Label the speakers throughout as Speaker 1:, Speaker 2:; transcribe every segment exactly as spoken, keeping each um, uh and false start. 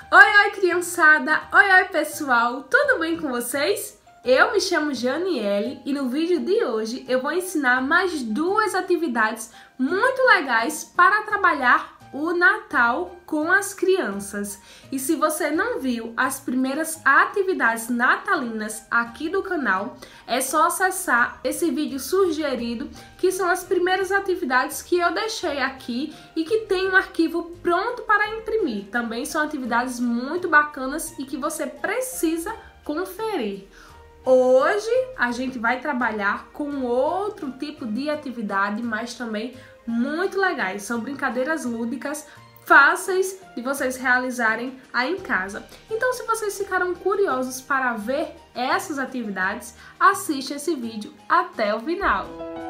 Speaker 1: Oi, oi, criançada! Oi, oi, pessoal! Tudo bem com vocês? Eu me chamo Janiele e no vídeo de hoje eu vou ensinar mais duas atividades muito legais para trabalhar o Natal com as crianças. E se você não viu as primeiras atividades natalinas aqui do canal, é só acessar esse vídeo sugerido, que são as primeiras atividades que eu deixei aqui e que tem um arquivo pronto para imprimir. Também são atividades muito bacanas e que você precisa conferir. Hoje a gente vai trabalhar com outro tipo de atividade, mas também muito legais. São brincadeiras lúdicas fáceis de vocês realizarem aí em casa. Então, se vocês ficaram curiosos para ver essas atividades, assiste esse vídeo até o final.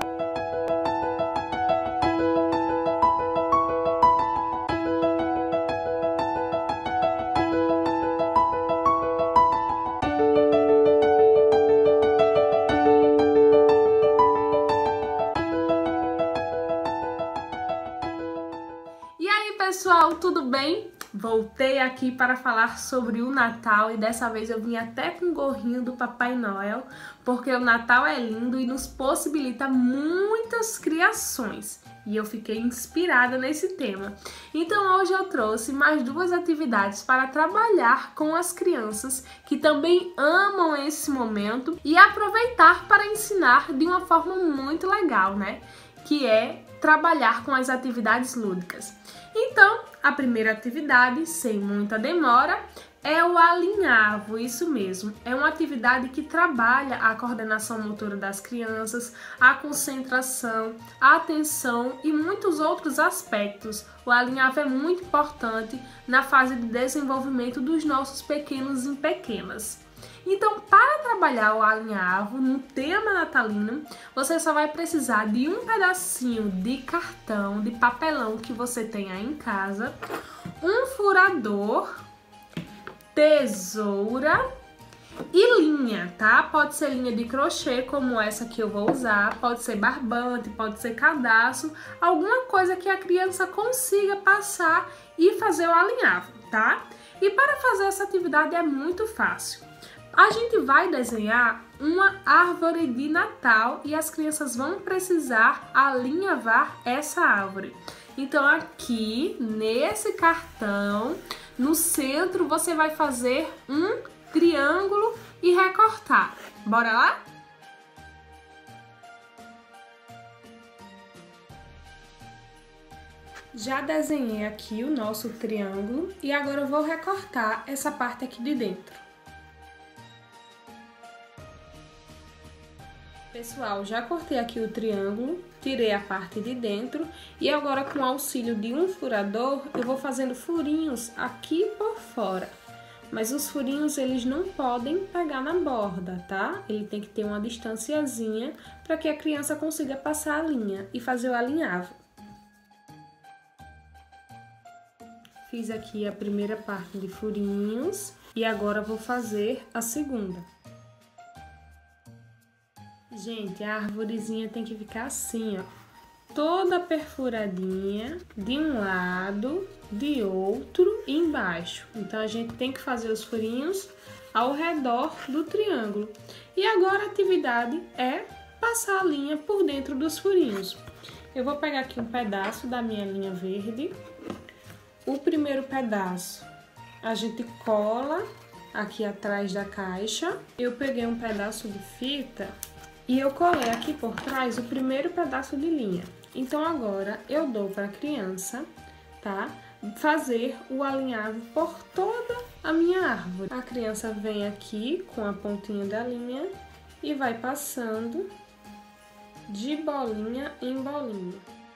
Speaker 1: Pessoal, tudo bem? Voltei aqui para falar sobre o Natal e dessa vez eu vim até com o gorrinho do Papai Noel, porque o Natal é lindo e nos possibilita muitas criações. E eu fiquei inspirada nesse tema. Então hoje eu trouxe mais duas atividades para trabalhar com as crianças que também amam esse momento e aproveitar para ensinar de uma forma muito legal, né? Que é trabalhar com as atividades lúdicas. Então, a primeira atividade, sem muita demora, é o alinhavo, isso mesmo. É uma atividade que trabalha a coordenação motora das crianças, a concentração, a atenção e muitos outros aspectos. O alinhavo é muito importante na fase de desenvolvimento dos nossos pequenos e pequenas. Então, para trabalhar o alinhavo no tema natalino, você só vai precisar de um pedacinho de cartão, de papelão que você tem aí em casa, um furador, tesoura e linha, tá? Pode ser linha de crochê, como essa que eu vou usar, pode ser barbante, pode ser cadarço, alguma coisa que a criança consiga passar e fazer o alinhavo, tá? E para fazer essa atividade é muito fácil. A gente vai desenhar uma árvore de Natal e as crianças vão precisar alinhavar essa árvore. Então aqui, nesse cartão, no centro, você vai fazer um triângulo e recortar. Bora lá? Já desenhei aqui o nosso triângulo e agora eu vou recortar essa parte aqui de dentro. Pessoal, já cortei aqui o triângulo, tirei a parte de dentro e agora com o auxílio de um furador eu vou fazendo furinhos aqui por fora. Mas os furinhos eles não podem pegar na borda, tá? Ele tem que ter uma distanciazinha para que a criança consiga passar a linha e fazer o alinhavo. Fiz aqui a primeira parte de furinhos e agora vou fazer a segunda. Gente, a arvorezinha tem que ficar assim, ó, toda perfuradinha de um lado, de outro e embaixo. Então, a gente tem que fazer os furinhos ao redor do triângulo. E agora a atividade é passar a linha por dentro dos furinhos. Eu vou pegar aqui um pedaço da minha linha verde. O primeiro pedaço a gente cola aqui atrás da caixa. Eu peguei um pedaço de fita e eu colei aqui por trás o primeiro pedaço de linha. Então, agora eu dou para a criança, tá? Fazer o alinhavo por toda a minha árvore. A criança vem aqui com a pontinha da linha e vai passando de bolinha em bolinha.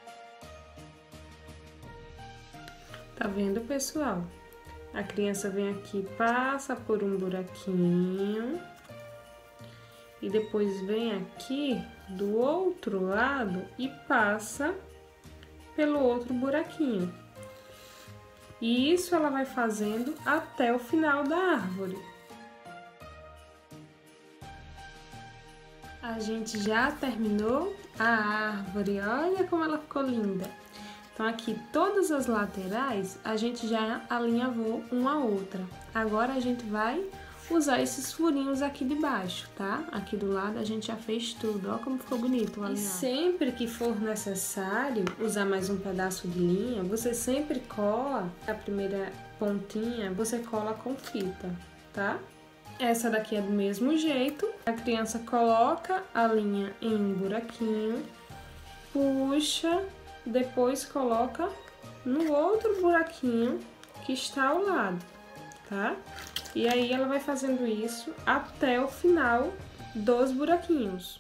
Speaker 1: Tá vendo, pessoal? A criança vem aqui, passa por um buraquinho. E depois vem aqui do outro lado e passa pelo outro buraquinho. E isso ela vai fazendo até o final da árvore. A gente já terminou a árvore, olha como ela ficou linda. Então aqui todas as laterais a gente já alinhavou uma a outra. Agora a gente vai usar esses furinhos aqui de baixo, tá? Aqui do lado a gente já fez tudo, ó como ficou bonito o alinhavo. E sempre que for necessário usar mais um pedaço de linha, você sempre cola a primeira pontinha, você cola com fita, tá? Essa daqui é do mesmo jeito, a criança coloca a linha em um buraquinho, puxa, depois coloca no outro buraquinho que está ao lado, tá? E aí ela vai fazendo isso até o final dos buraquinhos.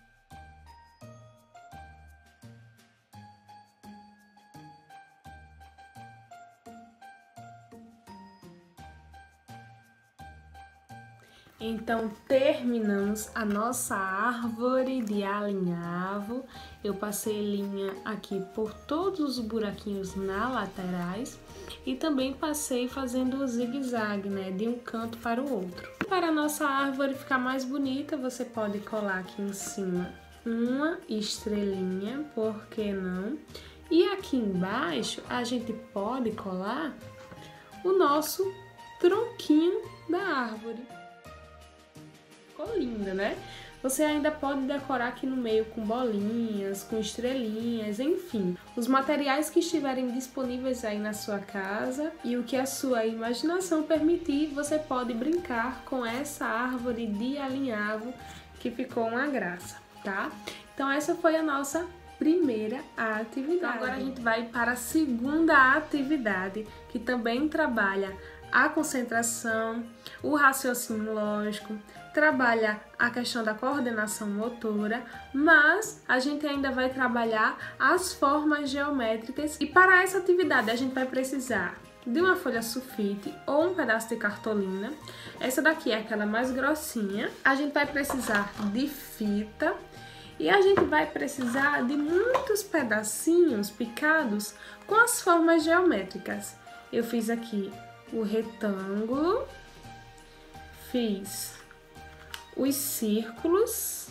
Speaker 1: Então, terminamos a nossa árvore de alinhavo. Eu passei linha aqui por todos os buraquinhos nas laterais e também passei fazendo o zigue-zague, né, de um canto para o outro. Para a nossa árvore ficar mais bonita, você pode colar aqui em cima uma estrelinha, por que não? E aqui embaixo a gente pode colar o nosso tronquinho da árvore. Ficou linda, né? Você ainda pode decorar aqui no meio com bolinhas, com estrelinhas, enfim. Os materiais que estiverem disponíveis aí na sua casa e o que a sua imaginação permitir, você pode brincar com essa árvore de alinhavo que ficou uma graça, tá? Então essa foi a nossa primeira atividade. Então, agora a gente vai para a segunda atividade, que também trabalha a concentração, o raciocínio lógico, trabalha a questão da coordenação motora, mas a gente ainda vai trabalhar as formas geométricas. E para essa atividade a gente vai precisar de uma folha sulfite ou um pedaço de cartolina. Essa daqui é aquela mais grossinha. A gente vai precisar de fita e a gente vai precisar de muitos pedacinhos picados com as formas geométricas. Eu fiz aqui o retângulo, fiz os círculos,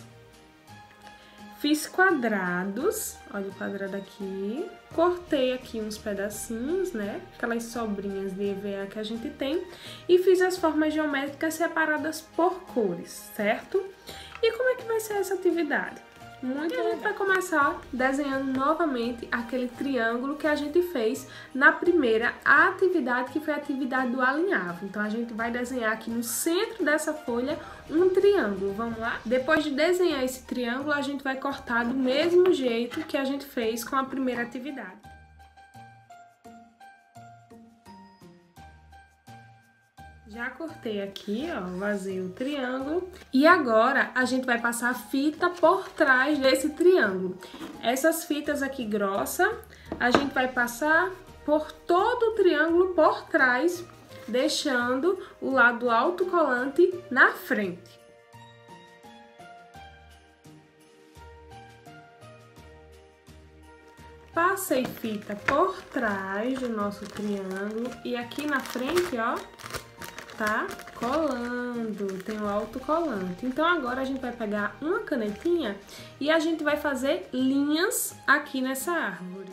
Speaker 1: fiz quadrados, olha o quadrado aqui, cortei aqui uns pedacinhos, né, aquelas sobrinhas de E V A que a gente tem, e fiz as formas geométricas separadas por cores, certo? E como é que vai ser essa atividade? Muito e a gente vai começar desenhando novamente aquele triângulo que a gente fez na primeira atividade, que foi a atividade do alinhavo. Então a gente vai desenhar aqui no centro dessa folha um triângulo, vamos lá? Depois de desenhar esse triângulo, a gente vai cortar do mesmo jeito que a gente fez com a primeira atividade. Já cortei aqui, ó, vazei o triângulo. E agora a gente vai passar a fita por trás desse triângulo. Essas fitas aqui grossa, a gente vai passar por todo o triângulo por trás, deixando o lado autocolante na frente. Passei fita por trás do nosso triângulo e aqui na frente, ó, tá colando, tem o autocolante. Então agora a gente vai pegar uma canetinha e a gente vai fazer linhas aqui nessa árvore.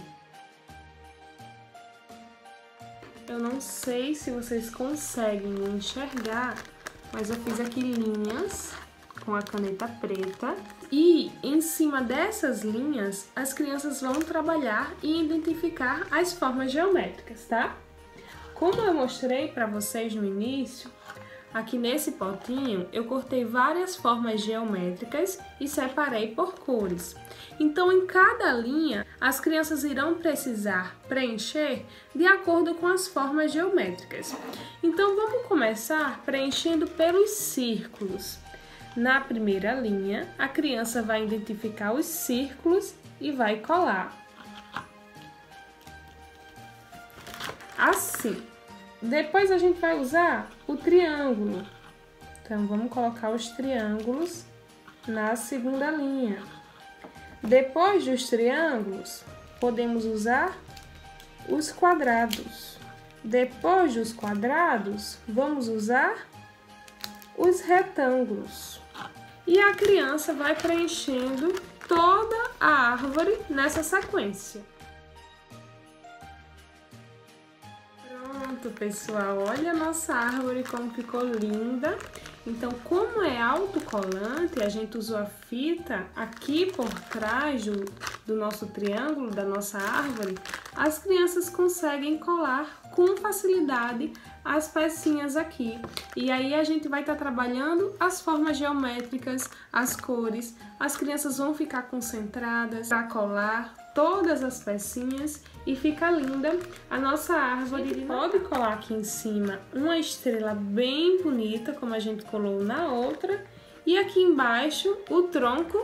Speaker 1: Eu não sei se vocês conseguem enxergar, mas eu fiz aqui linhas com a caneta preta e em cima dessas linhas as crianças vão trabalhar e identificar as formas geométricas, tá? Como eu mostrei para vocês no início, aqui nesse potinho eu cortei várias formas geométricas e separei por cores. Então, em cada linha, as crianças irão precisar preencher de acordo com as formas geométricas. Então, vamos começar preenchendo pelos círculos. Na primeira linha, a criança vai identificar os círculos e vai colar. Assim. Depois a gente vai usar o triângulo. Então, vamos colocar os triângulos na segunda linha. Depois dos triângulos, podemos usar os quadrados. Depois dos quadrados, vamos usar os retângulos. E a criança vai preenchendo toda a árvore nessa sequência. Pronto, pessoal, olha a nossa árvore como ficou linda. Então, como é autocolante, a gente usou a fita aqui por trás do, do nosso triângulo, da nossa árvore, as crianças conseguem colar com facilidade as pecinhas aqui. E aí a gente vai estar trabalhando as formas geométricas, as cores. As crianças vão ficar concentradas para colar todas as pecinhas e fica linda a nossa árvore. A gente pode colar aqui em cima uma estrela bem bonita, como a gente colou na outra, e aqui embaixo o tronco.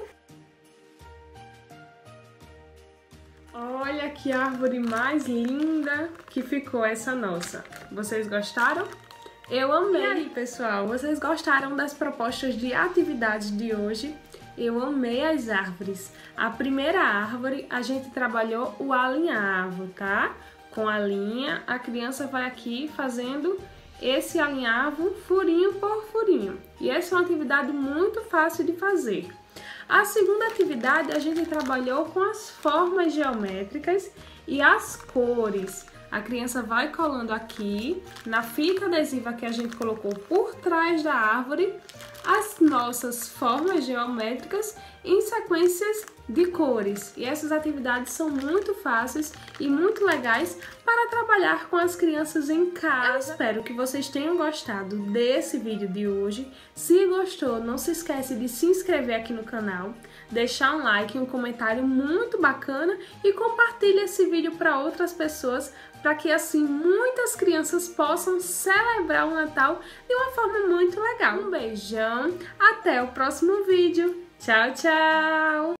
Speaker 1: Olha que árvore mais linda que ficou essa nossa. Vocês gostaram? Eu amei! E aí, pessoal, vocês gostaram das propostas de atividades de hoje? Eu amei as árvores. A primeira árvore, a gente trabalhou o alinhavo, tá? Com a linha, a criança vai aqui fazendo esse alinhavo furinho por furinho. E essa é uma atividade muito fácil de fazer. A segunda atividade, a gente trabalhou com as formas geométricas e as cores. A criança vai colando aqui, na fita adesiva que a gente colocou por trás da árvore, as nossas formas geométricas em sequências de cores. E essas atividades são muito fáceis e muito legais para trabalhar com as crianças em casa. Eu espero que vocês tenham gostado desse vídeo de hoje. Se gostou, não se esquece de se inscrever aqui no canal, deixar um like e um comentário muito bacana e compartilhe esse vídeo para outras pessoas, para que assim muitas crianças possam celebrar o Natal de uma forma muito legal. Um beijão, até o próximo vídeo. Tchau, tchau!